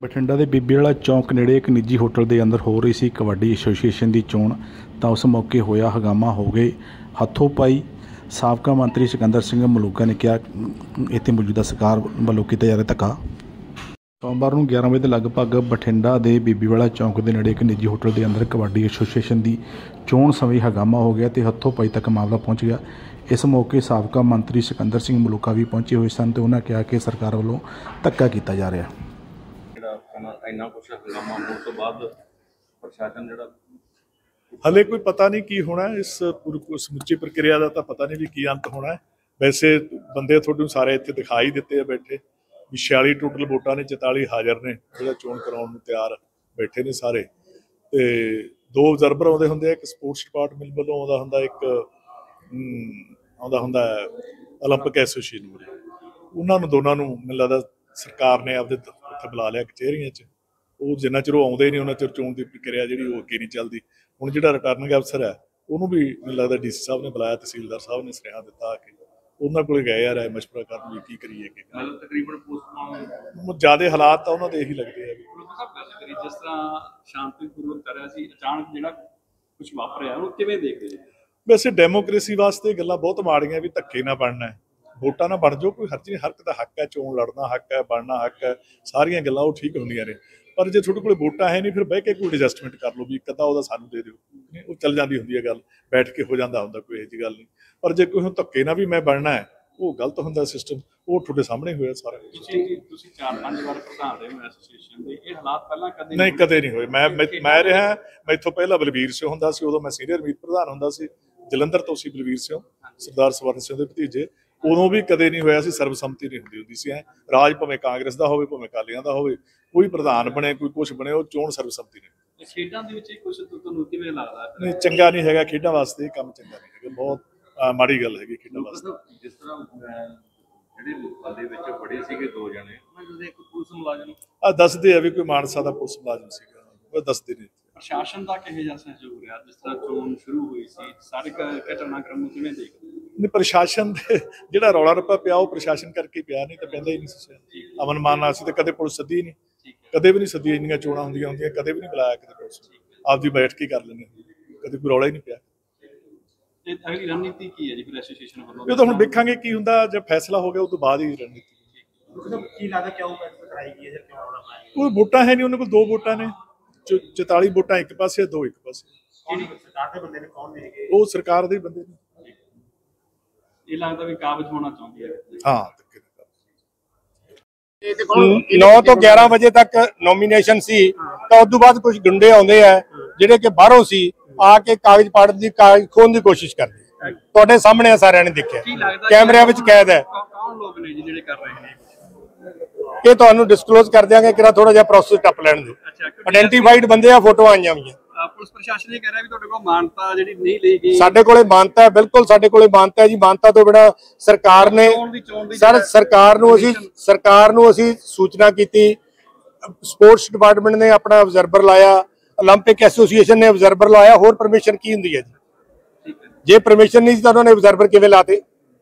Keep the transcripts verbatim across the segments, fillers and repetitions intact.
ਬਠਿੰਡਾ ਦੇ ਬੀਬੀ ਵਾਲਾ ਚੌਂਕ ਨੇੜੇ ਇੱਕ ਨਿੱਜੀ ਹੋਟਲ ਦੇ ਅੰਦਰ ਹੋ ਰਹੀ ਸੀ ਕਬੱਡੀ ਐਸੋਸੀਏਸ਼ਨ ਦੀ ਚੋਣ ਤਾਂ ਉਸ ਮੌਕੇ ਹੋਇਆ ਹੰਗਾਮਾ ਹੋ ਗਏ ਹੱਥੋਂ ਪਾਈ। ਸਾਬਕਾ ਮੰਤਰੀ ਸਿਕੰਦਰ ਸਿੰਘ ਮਲੂਕਾ ਨੇ ਕਿਹਾ ਇੱਥੇ ਮੌਜੂਦਾ ਸਰਕਾਰ ਵੱਲੋਂ ਕੀਤਾ ਜਾ ਰਿਹਾ ਧੱਕਾ। ਸੋਮਵਾਰ ਨੂੰ ਗਿਆਰਾਂ ਵਜੇ ਦੇ ਲਗਭਗ ਬਠਿੰਡਾ ਦੇ ਬੀਬੀ ਵਾਲਾ ਚੌਂਕ ਦੇ ਨੇੜੇ ਇੱਕ ਨਿੱਜੀ ਹੋਟਲ ਦੇ ਅੰਦਰ ਕਬੱਡੀ ਐਸੋਸੀਏਸ਼ਨ ਦੀ ਚੋਣ ਸਮੇਂ ਹੰਗਾਮਾ ਹੋ ਗਿਆ ਤੇ ਹੱਥੋਂ ਪਾਈ ਤੱਕ ਮਾਮਲਾ ਪਹੁੰਚ ਗਿਆ। ਇਸ ਮੌਕੇ ਸਾਬਕਾ ਮੰਤਰੀ ਸਿਕੰਦਰ ਸਿੰਘ ਮਲੂਕਾ ਵੀ ਪਹੁੰਚੇ ਹੋਏ ਸਨ ਤੇ ਉਹਨਾਂ ਕਿਹਾ ਕਿ ਸਰਕਾਰ ਵੱਲੋਂ ਧੱਕਾ ਕੀਤਾ ਜਾ ਰਿਹਾ। ਇੰਨਾ ਕੁਛ ਹੰਗਾਮਾ ਹੋਣ ਤੋਂ ਬਾਅਦ ਪ੍ਰਸ਼ਾਸਨ ਜਿਹੜਾ ਹਲੇ ਕੋਈ ਪਤਾ ਨਹੀਂ ਕੀ ਹੋਣਾ ਇਸ ਪੂਰੀ ਸਮੁੱਚੀ ਪ੍ਰਕਿਰਿਆ ਦਾ ਤਾਂ ਪਤਾ ਨਹੀਂ ਵੀ ਕੀ ਅੰਤ ਹੋਣਾ। ਵੈਸੇ ਬੰਦੇ ਤੁਹਾਨੂੰ ਸਾਰੇ ਇੱਥੇ ਦਿਖਾਈ ਦਿੱਤੇ ਆ ਬੈਠੇ ਵੀ ਛਿਆਲੀ ਟੋਟਲ ਵੋਟਾਂ ਨੇ, ਚੁਤਾਲੀ ਹਾਜ਼ਰ ਨੇ ਜਿਹੜਾ ਚੋਣ ਕਰਾਉਣ ਨੂੰ ਤਿਆਰ ਬੈਠੇ ਨੇ ਸਾਰੇ। ਤੇ ਦੋ ਅਬਜ਼ਰਵਰ ਆਉਂਦੇ ਹੁੰਦੇ ਆ, ਇੱਕ ਸਪੋਰਟਸ ਡਿਪਾਰਟਮੈਂਟ ਵੱਲੋਂ ਆਉਂਦਾ ਹੁੰਦਾ, ਇੱਕ ਆਉਂਦਾ ਹੁੰਦਾ ਓਲੰਪਿਕ ਐਸੋਸੀਏਸ਼ਨ ਵੱਲੋਂ। ਉਹਨਾਂ ਨੂੰ ਦੋਨਾਂ ਨੂੰ ਮੈਨੂੰ ਲੱਗਦਾ ਸਰਕਾਰ ਨੇ ਆਪਦੇ ਉੱਥੇ ਬੁਲਾ ਲਿਆ ਕਚਹਿਰੀਆਂ 'ਚ। ਉਹ ਜਿੰਨਾ ਚਿਰ ਉਹ ਆਉਂਦੇ ਨਹੀਂ ਉਹਨਾਂ ਚਿਰ ਚੋਣ ਦੀ ਪ੍ਰਕਿਰਿਆ ਜਿਹੜੀ ਉਹ ਅੱਗੇ ਨਹੀਂ ਚੱਲਦੀ। ਹੁਣ ਜਿਹੜਾ ਰਿਟਰਨਿੰਗ ਅਫਸਰ ਹੈ ਉਹਨੂੰ ਵੀ ਮੈਨੂੰ ਲੱਗਦਾ ਡੀ ਸੀ ਸਾਹਿਬ ਨੇ ਬੁਲਾਇਆ, ਤਹਿਸੀਲਦਾਰ ਸਾਹਿਬ ਨੇ ਸੁਨੇਹਾ ਦਿੱਤਾ ਆ ਕੇ ਉਹਨਾਂ ਕੋਲ ਗਏ ਯਾਰ ਮਸ਼ਵਰਾ ਕਰਨ ਵੀ ਕੀ ਕਰੀਏ ਕਿ ਤਕਰੀਬਨ ਪੋਸਟਮਾਰਟਮ ਜ਼ਿਆਦਾ ਹਾਲਾਤ ਤਾਂ ਉਹਨਾਂ ਦੇ ਇਹੀ ਲੱਗਦੇ ਆ ਵੀ ਜਿਸ ਤਰ੍ਹਾਂ ਸ਼ਾਂਤੀਪੂਰਵਕ ਕਰਿਆ ਸੀ, ਅਚਾਨਕ ਜਿਹੜਾ ਕੁਝ ਵਾਪਰਿਆ ਉਹ ਕਿਵੇਂ ਦੇਖਦੇ ਜੀ? ਵੈਸੇ ਡੈਮੋਕ੍ਰੇਸੀ ਵਾਸਤੇ ਗੱਲਾਂ ਬਹੁਤ ਮਾੜੀਆਂ ਵੀ ਧੱਕੇ ਨਾ ਬਣਨਾ, ਵੋਟਾਂ ਨਾ ਬਣ ਜਾਓ, ਕੋਈ ਹਰਜ ਨਹੀਂ, ਹਰ ਇੱਕ ਦਾ ਹੱਕ ਹੈ, ਚੋਣ ਲੜਨਾ ਹੱਕ ਹੈ, ਬਣਨਾ ਹੱਕ ਹੈ, ਸਾਰੀਆਂ ਗੱਲਾਂ ਉਹ ਠੀਕ ਹੁੰਦੀਆਂ ਨੇ। ਪਰ ਜੇ ਤੁਹਾਡੇ ਕੋਲ ਵੋਟਾਂ ਹੈ ਨਹੀਂ ਫਿਰ ਬਹਿ ਕੇ ਕੋਈ ਐਡਜਸਟਮੈਂਟ ਕਰ ਲਓ ਵੀ ਇੱਕ ਅੱਧਾ ਉਹਦਾ ਸਾਨੂੰ ਦੇ ਦਿਓ, ਉਹ ਚੱਲ ਜਾਂਦੀ ਹੁੰਦੀ ਹੈ ਗੱਲ, ਬੈਠ ਕੇ ਹੋ ਜਾਂਦਾ ਹੁੰਦਾ, ਕੋਈ ਇਹੋ ਜਿਹੀ ਗੱਲ ਨਹੀਂ। ਪਰ ਜੇ ਕੋਈ ਧੱਕੇ ਨਾਲ ਵੀ ਮੈਂ ਬਣਨਾ ਹੈ ਉਹ ਗਲਤ ਹੁੰਦਾ ਸਿਸਟਮ, ਉਹ ਤੁਹਾਡੇ ਸਾਹਮਣੇ ਹੋਇਆ ਸਾਰਾ। ਤੁਸੀਂ ਤੁਸੀਂ ਚਾਰ ਪੰਜ ਵਾਰ ਪ੍ਰਧਾਨ ਰਹੇ ਹੋ ਐਸੋਸੀਏਸ਼ਨ ਦੇ, ਇਹ ਹਾਲਾਤ ਪਹਿਲਾਂ ਕਦੇ ਨਹੀਂ ਕਦੇ ਨਹੀਂ ਹੋਏ। ਮੈਂ ਮੈਂ ਰਿਹਾ ਮੈਥੋਂ ਪਹਿਲਾਂ ਬਲਵੀਰ ਸਿੰਘ ਹੁੰਦਾ ਸੀ, ਉਦੋਂ ਮੈਂ ਸੀਨੀਅਰ ਮੀਤ ਪ੍ਰਧਾਨ ਹੁੰਦਾ ਸੀ, ਜਲੰਧਰ ਤੋਂ ਸੀ ਬਲਵੀਰ ਸਿੰਘ, ਸਰਦਾਰ ਸਵਰਨ ਸਿੰਘ ਦੇ ਭਤੀਜੇ। ਉਦੋਂ ਵੀ ਕਦੇ ਨਹੀਂ ਹੋਇਆ ਸੀ, ਸਰਬਸੰਮਤੀ ਨਹੀਂ ਹੁੰਦੀ ਹੁੰਦੀ ਸੀ। ਐ ਰਾਜ ਭਾਵੇਂ ਕਾਂਗਰਸ ਦਾ ਹੋਵੇ ਭਾਵੇਂ ਅਕਾਲੀਆਂ ਦਾ ਹੋਵੇ, ਕੋਈ ਪ੍ਰਧਾਨ ਬਣੇ ਕੋਈ ਕੁਛ ਬਣੇ, ਉਹ ਚੋਣ ਸਰਬਸੰਮਤੀ ਨਹੀਂ। ਖੇਡਾਂ ਦੇ ਵਿੱਚ ਕੁਛ ਤੁਹਾਨੂੰ ਕਿਵੇਂ ਲੱਗਦਾ? ਨਹੀਂ ਚੰਗਾ ਨਹੀਂ ਹੈਗਾ ਖੇਡਾਂ ਵਾਸਤੇ, ਕੰਮ ਚੰਗਾ ਨਹੀਂ ਹੈਗਾ, ਬਹੁਤ ਮਾੜੀ ਗੱਲ ਹੈਗੀ ਖੇਡਾਂ ਵਾਸਤੇ। ਜਿਸ ਤਰ੍ਹਾਂ ਜਿਹੜੇ ਲੋਕਾਂ ਦੇ ਵਿੱਚ ਬੜੇ ਸੀਗੇ ਦੋ ਜਣੇ, ਉਹਨਾਂ ਦੇ ਇੱਕ ਪੁਲਿਸ ਮੁਲਾਜ਼ਮ ਆ ਦੱਸਦੇ ਆ ਵੀ ਕੋਈ ਮਾਨਸਾ ਦਾ ਪੁਲਿਸ ਮੁਲਾਜ਼ਮ ਸੀਗਾ, ਉਹ ਦੱਸਦੇ ਨੇ। ਪ੍ਰਸ਼ਾਸਨ ਦਾ ਕਿਹੋ ਜਿਹਾ ਸਹਿਯੋਗ ਰਿਹਾ ਜਿਸ ਤਰ੍ਹਾਂ ਚੋਣ ਸ਼ੁਰੂ ਹੋਈ ਸੀ? ਸਾਰੇ ਘਟਨਾਕ੍ਰਮ ਨੂੰ ਕਿਵੇਂ ਦੇਖਦੇ? ਨਹੀਂ ਪ੍ਰਸ਼ਾਸਨ ਦੇ ਜਿਹੜਾ ਰੌਲਾ ਰੱਪਾ ਪਿਆ ਉਹ ਪ੍ਰਸ਼ਾਸਨ ਕਰਕੇ ਪਿਆ, ਨਹੀਂ ਤਾਂ ਪੈਂਦਾ ਹੀ ਨਹੀਂ ਸੀ। ਅਮਨ ਮਾਨ ਨਾਲ ਸੀ ਤਾਂ ਕਦੇ ਪੁਲਿਸ ਸੱਦੀ ਨਹੀਂ, ਕਦੇ ਵੀ ਨਹੀਂ ਸੱਦੀ। ਇੰਨੀਆਂ ਚੋਣਾਂ ਹੁੰਦੀਆਂ ਹੁੰਦੀਆਂ ਕਦੇ ਵੀ ਨਹੀਂ ਬੁਲਾਇਆ ਕਿਤੇ ਪੁਲਿਸ, ਆਪਦੀ ਬੈਠ ਕੇ ਕਰ ਲੈਂਦੇ, ਕਦੇ ਕੋਈ ਰੌਲਾ ਹੀ ਨਹੀਂ ਪਿਆ। ਇਹ ਅਗਲੀ ਰਣਨੀਤੀ ਕੀ ਹੈ ਜੀ ਫਿਰ ਐਸੋਸੀਏਸ਼ਨ ਵੱਲੋਂ? ਇਹ ਤਾਂ ਹੁਣ ਦੇਖਾਂਗੇ ਕੀ ਹੁੰਦਾ, ਜਦ ਫੈਸਲਾ ਹੋ ਗਿਆ ਉਸ ਤੋਂ ਬਾਅਦ ਹੀ ਰਣਨੀਤੀ। ਕੀ ਲੱਗਦਾ ਕਿਉਂ ਫੈਸਲਾ ਕਰਾਈ ਗਈ ਹੈ ਜਾਂ ਕਿਉਂ ਰੌਲਾ ਪਾਇਆ? ਕੋਈ ਵੋਟਾਂ ਹੈ ਨਹੀਂ, ਉਹਨਾਂ ਕੋਲ ਦੋ ਵੋਟਾਂ ਨੇ, ਚੁਤਾਲੀ ਵੋਟਾਂ ਇੱਕ ਪਾਸੇ, ਦੋ ਇੱਕ ਪਾਸੇ। ਕਿਹੜੀ ਸਰਕਾਰ ਦੇ ਬੰਦੇ ਨੇ, ਕੌਣ ਨੇ? ਉਹ ਸਰਕਾਰ ਦੇ ਬੰਦੇ ਨੇ। ਇਹ ਲੱਗਦਾ ਵੀ ਕਾਬਜ਼ ਹੋਣਾ ਚਾਹੁੰਦੀ ਹੈ। ਹਾਂ ਨੌ ਤੋਂ ਗਿਆਰਾਂ ਵਜੇ ਤੱਕ ਨੋਮੀਨੇਸ਼ਨ ਸੀ ਤਾਂ ਉਸ ਤੋਂ ਬਾਅਦ ਕੁਝ ਗੁੰਡੇ ਆਉਂਦੇ ਆ ਜਿਹੜੇ ਕਿ ਬਾਹਰੋਂ ਸੀ, ਆ ਕੇ ਕਾਗਜ਼ ਪਾੜਨ ਦੀ, ਕਾਗਜ਼ ਖੋਹਣ ਦੀ ਕੋਸ਼ਿਸ਼ ਕਰਦੇ। ਤੁਹਾਡੇ ਸਾਹਮਣੇ ਆ, ਸਾਰਿਆਂ ਨੇ ਦੇਖਿਆ, ਕੈਮਰਿਆਂ ਵਿੱਚ ਕੈਦ ਹੈ। ਕੌਣ ਲੋਕ ਨੇ ਜੀ ਜਿਹੜੇ ਕਰ ਰਹੇ ਨੇ? ਇਹ ਤੁਹਾਨੂੰ ਡਿਸਕਲੋਜ਼ ਕਰ ਦਿਆਂਗੇ ਕਿ ਥੋੜਾ ਜਿਹਾ ਪ੍ਰੋਸੈਸ ਟੱਪ ਲੈਣ ਦਿਓ। ਆਇਡੈਂਟੀਫਾਈਡ ਬੰਦੇ ਆ, ਫੋਟੋਆਂ ਆਈਆਂ ਹੋਈਆਂ। ਪੁਲਿਸ ਪ੍ਰਸ਼ਾਸਨ ਇਹ ਕਹਿ ਰਿਹਾ ਵੀ ਤੁਹਾਡੇ ਕੋਲ ਮਾਨਤਾ ਜਿਹੜੀ ਨਹੀਂ ਲਈ ਗਈ। ਸਾਡੇ ਕੋਲੇ ਮਾਨਤਾ ਹੈ, ਬਿਲਕੁਲ ਸਾਡੇ ਕੋਲੇ ਮਾਨਤਾ ਹੈ ਜੀ। ਮਾਨਤਾ ਤੋਂ ਬਿਨਾਂ ਸਰਕਾਰ ਨੇ ਸਰ ਸਰਕਾਰ ਨੂੰ ਅਸੀਂ ਸਰਕਾਰ ਨੂੰ ਅਸੀਂ ਸੂਚਨਾ ਕੀਤੀ, ਸਪੋਰਟਸ ਡਿਪਾਰਟਮੈਂਟ ਨੇ ਆਪਣਾ ਅਬਜ਼ਰਵਰ ਲਾਇਆ, ਓਲੰਪਿਕ ਐਸੋਸੀਏਸ਼ਨ ਨੇ ਅਬਜ਼ਰਵਰ ਲਾਇਆ। ਹੋਰ ਪਰਮਿਸ਼ਨ ਕੀ ਹੁੰਦੀ ਹੈ ਜੀ? ਜੇ ਪਰਮਿਸ਼ਨ ਨਹੀਂ ਸੀ ਤਾਂ ਉਹਨਾਂ ਨੇ ਅਬਜ਼ਰਵਰ ਕਿਵੇਂ ਲਾਤੇ?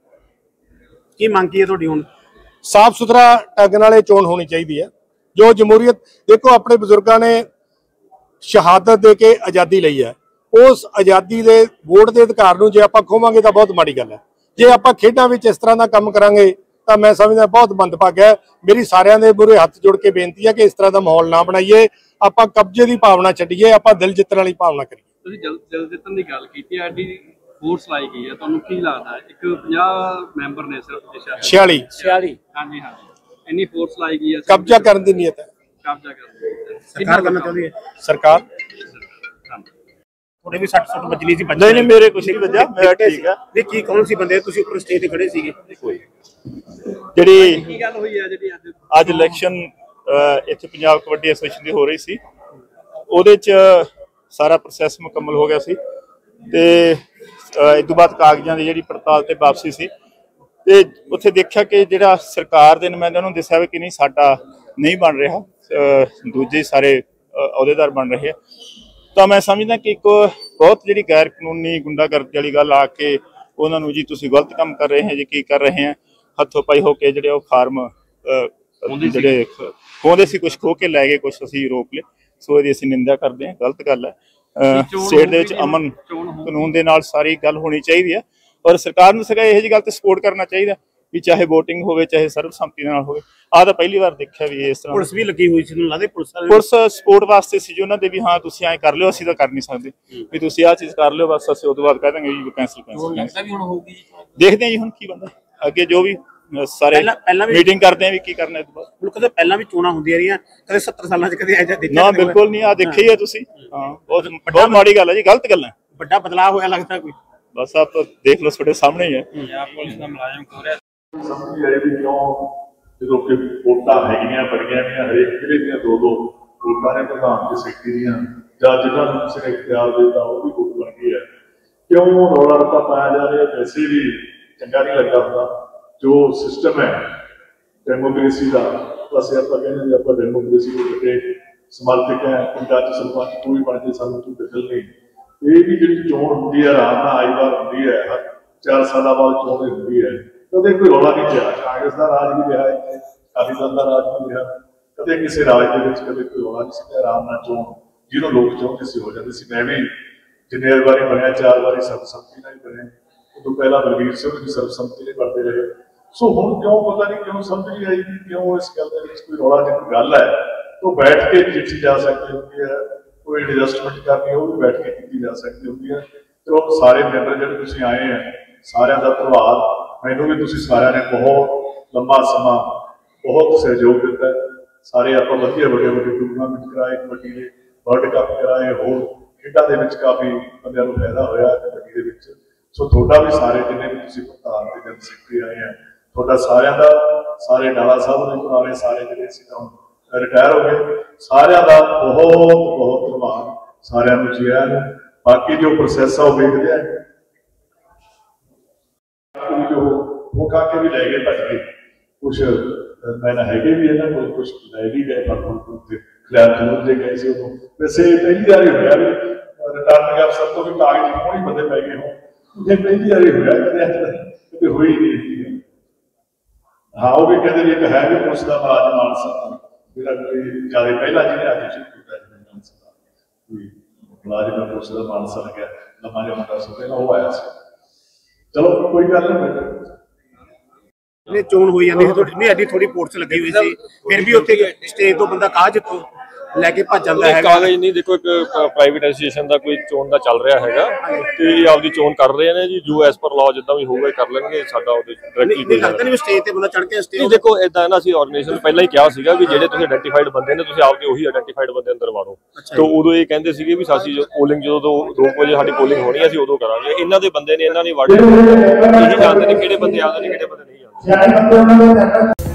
ਕੀ ਮੰਗ ਕੀ ਹੈ ਤੁਹਾਡੀ ਹੁਣ? ਸਾਫ ਸੁਥਰਾ ਢੰਗ ਨਾਲ ਇਹ ਚੋਣ ਹੋਣੀ ਚਾਹੀਦੀ ਹੈ। ਜੋ ਜਮਹੂਰੀਅਤ ਦੇਖੋ, ਆਪਣੇ ਬਜ਼ੁਰਗਾਂ ਨੇ ਸ਼ਹਾਦਤ ਦੇ ਕੇ ਆਜ਼ਾਦੀ ਲਈ ਹੈ, ਉਸ ਆਜ਼ਾਦੀ ਦੇ ਵੋਟ ਦੇ ਅਧਿਕਾਰ ਨੂੰ ਜੇ ਆਪਾਂ ਖੋਵਾਂਗੇ ਤਾਂ ਬਹੁਤ ਮਾੜੀ ਗੱਲ ਹੈ। ਜੇ ਆਪਾਂ ਖੇਡਾਂ ਵਿੱਚ ਇਸ ਤਰ੍ਹਾਂ ਦਾ ਕੰਮ ਕਰਾਂਗੇ ਤਾਂ ਮੈਂ ਸਮਝਦਾ ਬਹੁਤ ਮੰਦਭਾਗਾ ਹੈ। ਮੇਰੀ ਸਾਰਿਆਂ ਦੇ ਮੂਹਰੇ ਹੱਥ ਜੋੜ ਕੇ ਬੇਨਤੀ ਹੈ ਕਿ ਇਸ ਤਰ੍ਹਾਂ ਦਾ ਮਾਹੌਲ ਨਾ ਬਣਾਈਏ, ਆਪਾਂ ਕਬਜ਼ੇ ਦੀ ਭਾਵਨਾ ਛੱਡੀਏ, ਆਪਾਂ ਦਿਲ ਜਿੱਤਣ ਵਾਲੀ ਭਾਵਨਾ ਕਰੀਏ। ਤੁਸੀਂ ਦਿਲ ਜਿੱਤਣ ਦੀ ਗੱਲ ਕੀਤੀ ਹੈ, ਐਡੀ ਫੋਰਸ ਲਾਈ ਗਈ ਹੈ, ਤੁਹਾਨੂੰ ਕੀ ਲੱਗਦਾ? ਇੱਕ ਪੰਜਾਹ ਮੈਂਬਰ ਨੇ ਸਿਰਫ, ਛਿਆਲੀ ਛਿਆਲੀ ਹਾਂਜੀ ਹਾਂਜੀ, ਇੰਨੀ ਫੋਰਸ ਲਾਈ ਗਈ ਹੈ, ਕਬਜ਼ਾ ਕਰਨ ਦੀ ਨੀਅਤ ਹੈ। ਕਬਜ਼ਾ ਕਰਨ ਸਰਕਾਰ ਕਰਨਾ ਚਾਹੁੰਦੀ ਹੈ। ਸਰਕਾਰ ਤੁਹਾਡੇ ਵੀ ਸੱਟ ਸੁੱਟ ਵੱਜਣੀ ਸੀ? ਨਹੀਂ ਨਹੀਂ, ਮੇਰੇ ਕੁਛ ਨਹੀਂ ਵੱਜਾ, ਮੈਂ ਠੀਕ ਆ। ਨਹੀਂ ਕੀ ਕੌਣ ਸੀ ਬੰਦੇ? ਤੁਸੀਂ ਉੱਪਰ ਸਟੇਜ ਤੇ ਖੜੇ ਸੀਗੇ। ਜਿਹੜੀ ਕੀ ਗੱਲ ਹੋਈ ਹੈ ਜਿਹੜੀ ਅੱਜ ਅੱਜ ਇਲੈਕਸ਼ਨ ਇੱਥੇ ਪੰਜਾਬ ਕਬੱਡੀ ਐਸੋਸੀਏਸ਼ਨ ਦੀ ਹੋ ਰਹੀ ਸੀ, ਉਹਦੇ 'ਚ ਸਾਰਾ ਪ੍ਰੋਸੈਸ ਮੁਕੰਮਲ ਹੋ ਗਿਆ ਸੀ ਤੇ ਇਸ ਤੋਂ ਬਾਅਦ ਕਾਗਜ਼ਾਂ ਦੀ ਜਿਹੜੀ ਪੜਤਾਲ ਤੇ ਵਾਪਸੀ ਸੀ ਤੇ ਉੱਥੇ ਦੇਖਿਆ ਕਿ ਜਿਹੜਾ ਸਰਕਾਰ ਦੇ ਨੁਮਾਇੰਦਿਆਂ ਨੂੰ ਦੱਸਿਆ ਵੀ ਕਿ ਨਹੀਂ ਸਾਡਾ ਨਹੀਂ ਬਣ ਰਿਹਾ, ਦੂਜੇ ਸਾਰੇ ਅਹੁਦੇਦਾਰ ਬਣ ਰਹੇ ਆ। ਤਾਂ ਮੈਂ ਸਮਝਦਾ ਕਿ ਇੱਕ ਬਹੁਤ ਜਿਹੜੀ ਗੈਰ ਕਾਨੂੰਨੀ ਗੁੰਡਾਗਰਦੀ ਵਾਲੀ ਗੱਲ ਆ ਕੇ ਉਹਨਾਂ ਨੂੰ ਜੀ ਤੁਸੀਂ ਗਲਤ ਕੰਮ ਕਰ ਰਹੇ ਹੋ ਜੀ, ਕੀ ਕਰ ਰਹੇ ਆ, ਹੱਥੋਂ ਪਾਈ ਹੋ ਕੇ ਜਿਹੜੇ ਉਹ ਫਾਰਮ ਜਿਹੜੇ ਖੋਹਦੇ ਸੀ ਕੁਝ ਖੋਹ ਕੇ ਲੈ ਗਏ, ਕੁਝ ਅਸੀਂ ਰੋਕ ਲਏ। ਸੋ ਇਹਦੀ ਅਸੀਂ ਨਿੰਦਾ ਕਰਦੇ ਹਾਂ, ਗਲਤ ਗੱਲ ਹੈ। ਸਟੇਟ ਦੇ ਵਿੱਚ ਅਮਨ ਕਾਨੂੰਨ ਦੇ ਨਾਲ ਸਾਰੀ ਗੱਲ ਹੋਣੀ ਚਾਹੀਦੀ ਹੈ ਔਰ ਸਰਕਾਰ ਨੂੰ ਸਗਾ ਇਹੋ ਜਿਹੀ ਗੱਲ ਤੇ ਸਪੋਰਟ ਕਰਨਾ ਚਾਹੀਦਾ ਵੀ ਚਾਹੇ VOTING ਹੋਵੇ ਚਾਹੇ ਸਰਬਸੰਮਤੀ ਨਾਲ ਹੋਵੇ। ਆਹ ਤਾਂ ਪਹਿਲੀ ਵਾਰ ਦੇਖਿਆ ਵੀ ਇਸ ਤਰ੍ਹਾਂ ਪੁਲਿਸ ਵੀ ਲੱਗੀ ਹੋਈ ਸੀ, ਲੱਗਦਾ ਪੁਲਿਸ ਪੁਲਿਸ ਸਪੋਰਟ ਵਾਸਤੇ ਸੀ ਜੀ ਉਹਨਾਂ ਦੇ ਵੀ ਹਾਂ ਤੁਸੀਂ ਐਂ ਕਰ ਲਿਓ, ਅਸੀਂ ਤਾਂ ਕਰ ਨਹੀਂ ਸਕਦੇ ਵੀ ਤੁਸੀਂ ਆਹ ਚੀਜ਼ ਕਰ ਲਿਓ, ਬਸ ਅਸੀਂ ਉਹ ਤੋਂ ਬਾਅਦ ਕਹਿ ਦਾਂਗੇ ਜੀ ਕੈਂਸਲ ਕੈਂਸਲ ਵੀ ਹੁਣ ਹੋਊਗੀ। ਦੇਖਦੇ ਹਾਂ ਜੀ ਹੁਣ ਕੀ ਬਣਦਾ ਅੱਗੇ, ਜੋ ਵੀ ਸਾਰੇ ਮੀਟਿੰਗ ਕਰਦੇ ਆ ਵੀ ਕੀ ਕਰਨਾ ਇਸ ਤੋਂ ਬਾਅਦ। ਹੁਣ ਕਦੇ ਪਹਿਲਾਂ ਵੀ ਚੋਣਾਂ ਹੁੰਦੀਆਂ ਰਹੀਆਂ, ਕਦੇ ਸੱਤਰ ਸਾਲਾਂ ਚ ਕਦੇ ਐਜਾ ਦੇਖਿਆ ਨਾ ਬਿਲਕੁਲ ਨਹੀਂ, ਆ ਦੇਖਿਆ ਹੀ ਆ ਤੁਸੀਂ। ਹਾਂ ਬਹੁਤ ਬਹੁਤ ਮਾੜੀ ਗੱਲ ਹੈ ਜੀ, ਗਲਤ ਗੱਲ ਹੈ। ਵੱਡਾ ਬਦਲਾਅ ਹੋਇਆ ਲੱਗਦਾ ਕੋਈ? ਬਸ ਆਪ ਦੇਖ ਲਓ ਤੁਹਾਡੇ ਸਾਹਮਣੇ ਹੀ ਹੈ। ਪੰਜਾਬ ਪੁਲਿਸ ਦਾ ਮੁਲਾਜ਼ਮ ਹੋ ਰਿਹਾ ਸਮਝ ਆਏ ਵੀ ਕਿਉਂ ਜਦੋਂ ਕਿ ਵੋਟਾਂ ਹੈਗੀਆਂ ਬੜੀਆਂ ਨੇ, ਹਰੇਕ ਜ਼ਿਲ੍ਹੇ ਦੀਆਂ ਦੋ ਦੋ ਵੋਟਾਂ ਨੇ ਪ੍ਰਧਾਨ ਤੇ ਸੈਕਟਰੀ ਦੀਆਂ, ਜਾਂ ਜਿਨ੍ਹਾਂ ਨੂੰ ਕਿਸੇ ਨੇ ਇਖਤਿਆਰ ਦਿੱਤਾ ਉਹ ਵੀ ਵੋਟ ਬਣ ਗਈ ਹੈ, ਕਿਉਂ ਰੌਲਾ ਰੱਪਾ ਪਾਇਆ ਜਾ ਰਿਹਾ? ਵੈਸੇ ਵੀ ਚੰਗਾ ਨਹੀਂ ਲੱਗਦਾ ਹੁੰਦਾ ਜੋ ਸਿਸਟਮ ਹੈ ਡੈਮੋਕ੍ਰੇਸੀ ਦਾ। ਅਸੀਂ ਆਪਾਂ ਕਹਿੰਦੇ ਵੀ ਆਪਾਂ ਡੈਮੋਕ੍ਰੇਸੀ ਦੇ ਵੱਡੇ ਸਮਰਥਕ ਹੈ, ਪਿੰਡਾਂ 'ਚ ਸਰਪੰਚ ਕੋਈ ਬਣ ਜੇ ਸਾਨੂੰ ਕੋਈ ਦਖਲ ਨਹੀਂ। ਇਹ ਵੀ ਜਿਹੜੀ ਚੋਣ ਹੁੰਦੀ ਹੈ ਆਰਾਮ ਨਾਲ ਆਈ ਵਾਰ ਹੁੰਦੀ ਹੈ, ਹਰ ਚਾਰ ਸਾਲਾਂ ਬਾਅਦ ਚੋਣ ਹੁੰਦੀ ਹੈ, ਕਦੇ ਕੋਈ ਰੌਲਾ ਨਹੀਂ ਪਿਆ। ਕਾਂਗਰਸ ਦਾ ਰਾਜ ਵੀ ਰਿਹਾ, ਅਕਾਲੀ ਦਲ ਦਾ ਰਾਜ ਵੀ ਰਿਹਾ, ਕਦੇ ਕਿਸੇ ਰਾਜ ਦੇ ਵਿੱਚ ਕਦੇ ਕੋਈ ਰੌਲਾ ਨਹੀਂ ਸੀ। ਆਰਾਮ ਨਾਲ ਚੋਣ ਜਿਹਨੂੰ ਲੋਕ ਚਾਹੁੰਦੇ ਸੀ ਹੋ ਜਾਂਦੀ ਸੀ। ਮੈਂ ਵੀ ਜਿੰਨੇ ਵਾਰੀ ਬਣਿਆ ਚਾਰ ਵਾਰੀ ਸਰਬਸੰਮਤੀ ਨਾਲ ਹੀ ਬਣਿਆ, ਉਦੋਂ ਪਹਿਲਾਂ ਬਲਵੀਰ ਸਿੰਘ ਵੀ ਸਰਬਸੰਮਤੀ ਨਾਲ ਬਣਦੇ ਰਹੇ। ਸੋ ਹੁਣ ਕਿਉਂ ਪਤਾ ਨਹੀਂ ਕਿਉਂ ਸਮਝ ਨਹੀਂ ਆਈ ਕਿ ਕਿਉਂ ਇਸ ਗੱਲ ਦੇ ਵਿੱਚ ਕੋਈ ਰੌਲਾ ਦੀ ਕੋਈ ਗੱਲ ਹੈ ਉਹ ਬੈਠ ਕੇ ਜਿੱਤੀ ਜਾ ਸਕਦੀ ਹੁੰਦੀ ਹੈ, ਕੋਈ ਐਡਜਸਟਮੈਂਟ ਕਰਨੀ ਉਹ ਵੀ ਬੈਠ ਕੇ ਕੀਤੀ ਜਾ ਸਕਦੀ ਹੁੰਦੀ ਹੈ। ਤੇ ਉਹ ਸਾਰੇ ਮੈਂਬਰ ਜਿਹੜੇ ਤੁਸੀਂ ਆਏ ਆ ਸਾਰਿਆਂ ਦਾ ਧੰਨਵਾਦ। ਮੈਨੂੰ ਵੀ ਤੁਸੀਂ ਸਾਰਿਆਂ ਨੇ ਬਹੁਤ ਲੰਬਾ ਸਮਾਂ ਬਹੁਤ ਸਹਿਯੋਗ ਦਿੱਤਾ। ਸਾਰੇ ਆਪਾਂ ਵਧੀਆ ਵੱਡੇ ਵੱਡੇ ਟੂਰਨਾਮੈਂਟ ਕਰਾਏ, ਕਬੱਡੀ ਦੇ ਵਰਲਡ ਕੱਪ ਕਰਾਏ, ਹੋਰ ਖੇਡਾਂ ਦੇ ਵਿੱਚ ਕਾਫੀ ਬੰਦਿਆਂ ਨੂੰ ਫਾਇਦਾ ਹੋਇਆ ਕਬੱਡੀ ਦੇ ਵਿੱਚ। ਸੋ ਤੁਹਾਡਾ ਵੀ ਸਾਰੇ ਜਿੰਨੇ ਵੀ ਤੁਸੀਂ ਪ੍ਰਧਾਨ ਤੇ ਜਨਰਲ ਸੈਕਟਰੀ ਆਏ ਆ, ਤੁਹਾਡਾ ਸਾਰਿਆਂ ਦਾ, ਸਾਰੇ ਡਾਲਾ ਸਾਹਿਬ ਦੇ ਪੁਰਾਣੇ ਸਾਰੇ ਜਿਹੜੇ ਸੀ ਤਾਂ ਰਿਟਾਇਰ ਹੋ ਗਏ, ਸਾਰਿਆਂ ਦਾ ਬਹੁਤ ਬਹੁਤ ਧੰਨਵਾਦ। ਸਾਰਿਆਂ ਨੂੰ ਜੀ ਆਇਆਂ ਨੂੰ। ਬਾਕੀ ਜੋ ਪ੍ਰੋਸੈਸ ਆ ਉਹ ਵੇਖਦੇ ਆ, ਜੋ ਉਹ ਕਾ ਕੇ ਵੀ ਲੈ ਗਏ ਭੱਜ ਗਏ, ਕੁਛ ਮੈਂ ਨਾ ਹੈਗੇ ਵੀ ਇਹਨਾਂ ਕੋਲ, ਕੁਛ ਲੈ ਵੀ ਗਏ ਪਰ ਤੇ ਖਿਲਾਫ ਖਲੋਰ ਜੇ ਗਏ ਸੀ ਉਦੋਂ। ਵੈਸੇ ਪਹਿਲੀ ਵਾਰੀ ਹੋਇਆ ਵੀ ਰਿਟਰਨਿੰਗ ਅਫਸਰ ਤੋਂ ਵੀ ਕਾਗਜ਼ ਕੋਈ ਬੰਦੇ ਪੈ ਗਏ ਹੋਣ, ਇਹ ਪਹਿਲੀ ਵਾਰੀ ਹੋਇਆ, ਕਦੇ ਕਦੇ ਹੋਈ ਨਹੀਂ। ਹਾਂ ਉਹ ਵੀ ਕਹਿੰਦੇ ਵੀ ਇੱਕ ਹੈ ਵੀ ਪੁਲਿਸ ਦਾ ਮੁਲਾਜ਼ਮ ਮਾਨਸਾ, ਜਿਹੜਾ ਕੋਈ ਜ਼ਿਆਦਾ ਪਹਿਲਾਂ ਜਿਹਨੇ ਅੱਜ ਸ਼ੁਰੂ ਕੀਤਾ ਕੋਈ ਮੁਲਾਜ਼ਮ ਪੁਲਿਸ ਦਾ ਮਾਨਸਾ ਲੱਗਿਆ ਲੰਮਾ ਜਿਹਾ ਮੁੰਡਾ ਸੀ ਪਹਿਲਾਂ, ਉਹ ਆਇਆ ਸੀ। ਚਲੋ ਕੋਈ ਗੱਲ ਨਹੀਂ। ਨੇ ਚੋਣ ਹੋਈ ਜਾਂਦੀ ਸੀ ਤੁਹਾਡੀ, ਨਹੀਂ ਅੱਡੀ ਥੋੜੀ ਪੋਰਟਸ ਲੱਗੀ ਹੋਈ ਸੀ, ਫਿਰ ਵੀ ਉੱਥੇ ਸਟੇਜ ਤੋਂ ਬੰਦਾ ਕਾਗਜ਼ ਤੋਂ ਲੈ ਕੇ ਭੱਜ ਜਾਂਦਾ ਹੈ। ਕਾਗਜ਼ ਨਹੀਂ, ਦੇਖੋ ਇੱਕ ਪ੍ਰਾਈਵੇਟ ਐਸੋਸੀਏਸ਼ਨ ਦਾ ਕੋਈ ਚੋਣ ਦਾ ਚੱਲ ਰਿਹਾ ਹੈਗਾ ਤੇ ਇਹ ਆਪਦੀ ਚੋਣ ਕਰ ਰਹੇ ਨੇ ਜੀ, ਜੋ ਐਸ ਪਰ ਲਾਅ ਜਿੱਦਾਂ ਵੀ ਹੋਊਗਾ ਕਰ ਲੈਣਗੇ। ਸਾਡਾ ਉਹਦੇ ਡਾਇਰੈਕਟਲੀ ਨਹੀਂ ਲੱਗਦਾ ਨਹੀਂ ਸਟੇਜ ਤੇ ਬੰਦਾ ਚੜ ਕੇ ਸਟੇਜ। ਦੇਖੋ ਇਦਾਂ ਨਾ, ਅਸੀਂ ਆਰਗੇਨਾਈਜੇਸ਼ਨ ਪਹਿਲਾਂ ਹੀ ਕਿਹਾ ਸੀਗਾ ਵੀ ਜਿਹੜੇ ਤੁਸੀਂ ਆਇਡੈਂਟੀਫਾਈਡ ਬੰਦੇ ਨੇ ਤੁਸੀਂ ਆਪਦੇ ਉਹੀ ਆਇਡੈਂਟੀਫਾਈਡ ਬੰਦੇ ਅੰਦਰ ਵਾੜੋ। ਤੇ ਉਦੋਂ ਇਹ ਕਹਿੰਦੇ ਸੀਗੇ ਵੀ ਸਾਡੀ ਪੋਲਿੰਗ ਜਦੋਂ ਦੋ ਵਜੇ ਸਾਡੀ ਪੋਲਿੰਗ ਹੋਣੀ ਅਸੀਂ ਉਦੋਂ ਕਰਾਂਗੇ। ਇਹਨਾਂ ਦੇ ਬੰਦੇ ਨੇ ਇਹਨਾਂ ਨੇ ਵਾੜੇ, ਇਹੀ ਜਾਣਦੇ ਨੇ ਕਿਹੜੇ ਬੰਦੇ ਆਉਂਦੇ ਨੇ ਕਿਹੜੇ ਬੰਦੇ ਨਹੀਂ ਆਉਂਦੇ।